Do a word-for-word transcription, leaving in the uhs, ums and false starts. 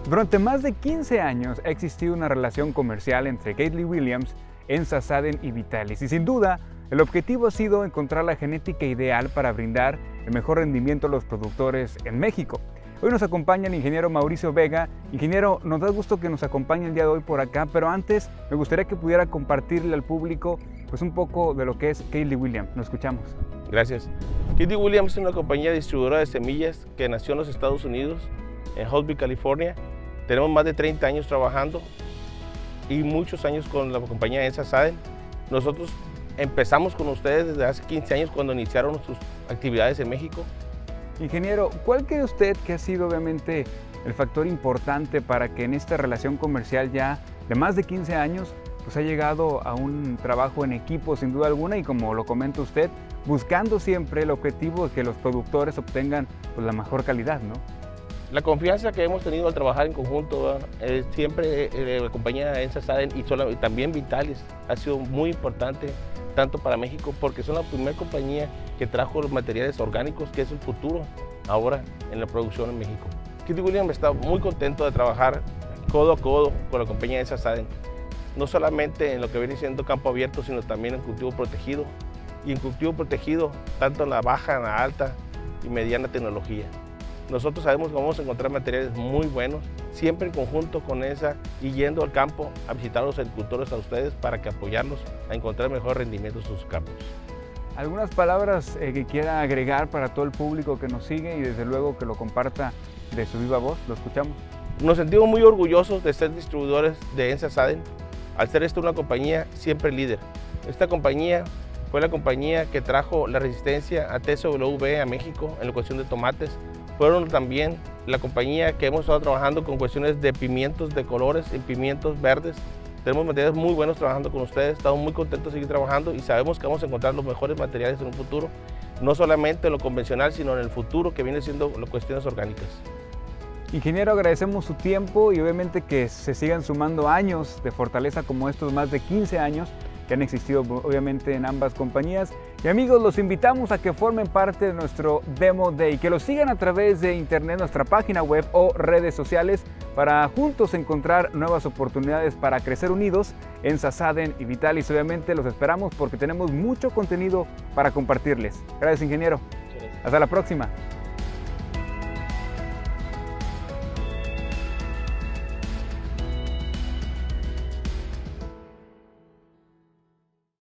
Durante más de quince años ha existido una relación comercial entre Gately Williams, ENSA Saden y Vitalis, y sin duda el objetivo ha sido encontrar la genética ideal para brindar el mejor rendimiento a los productores en México. Hoy nos acompaña el ingeniero Mauricio Vega. Ingeniero, nos da gusto que nos acompañe el día de hoy por acá, pero antes me gustaría que pudiera compartirle al público pues un poco de lo que es Gately Williams. Nos escuchamos. Gracias. Gately Williams es una compañía distribuidora de semillas que nació en los Estados Unidos, en Holtville, California. Tenemos más de treinta años trabajando y muchos años con la compañía ENSA Saden. Nosotros empezamos con ustedes desde hace quince años cuando iniciaron sus actividades en México. Ingeniero, ¿cuál cree usted que ha sido obviamente el factor importante para que en esta relación comercial ya de más de quince años pues ha llegado a un trabajo en equipo sin duda alguna y, como lo comenta usted, buscando siempre el objetivo de que los productores obtengan pues la mejor calidad, ¿no? La confianza que hemos tenido al trabajar en conjunto, eh, siempre eh, la compañía ENSA Saden y, solo, y también Vitalis ha sido muy importante tanto para México porque son la primera compañía que trajo los materiales orgánicos, que es el futuro ahora en la producción en México. Gately Williams está muy contento de trabajar codo a codo con la compañía ENSA Saden, no solamente en lo que viene siendo campo abierto, sino también en cultivo protegido, y en cultivo protegido tanto en la baja, en la alta y mediana tecnología. Nosotros sabemos que vamos a encontrar materiales muy buenos, siempre en conjunto con ENSA y yendo al campo a visitar a los agricultores, a ustedes, para que apoyarlos a encontrar mejor rendimiento en sus campos. ¿Algunas palabras eh, que quiera agregar para todo el público que nos sigue y desde luego que lo comparta de su viva voz? Lo escuchamos. Nos sentimos muy orgullosos de ser distribuidores de ENSA Saden, al ser esta una compañía siempre líder. Esta compañía fue la compañía que trajo la resistencia a T S W B a México en la cuestión de tomates. Fueron también la compañía que hemos estado trabajando con cuestiones de pimientos de colores, en pimientos verdes. Tenemos materiales muy buenos trabajando con ustedes, estamos muy contentos de seguir trabajando y sabemos que vamos a encontrar los mejores materiales en un futuro, no solamente en lo convencional, sino en el futuro que viene siendo las cuestiones orgánicas. Ingeniero, agradecemos su tiempo y obviamente que se sigan sumando años de fortaleza como estos, más de quince años que han existido obviamente en ambas compañías. Y amigos, los invitamos a que formen parte de nuestro Demo Day, que los sigan a través de internet, nuestra página web o redes sociales para juntos encontrar nuevas oportunidades para crecer unidos. ENSA Saden y Vitalis, obviamente los esperamos porque tenemos mucho contenido para compartirles. Gracias, ingeniero. Hasta la próxima.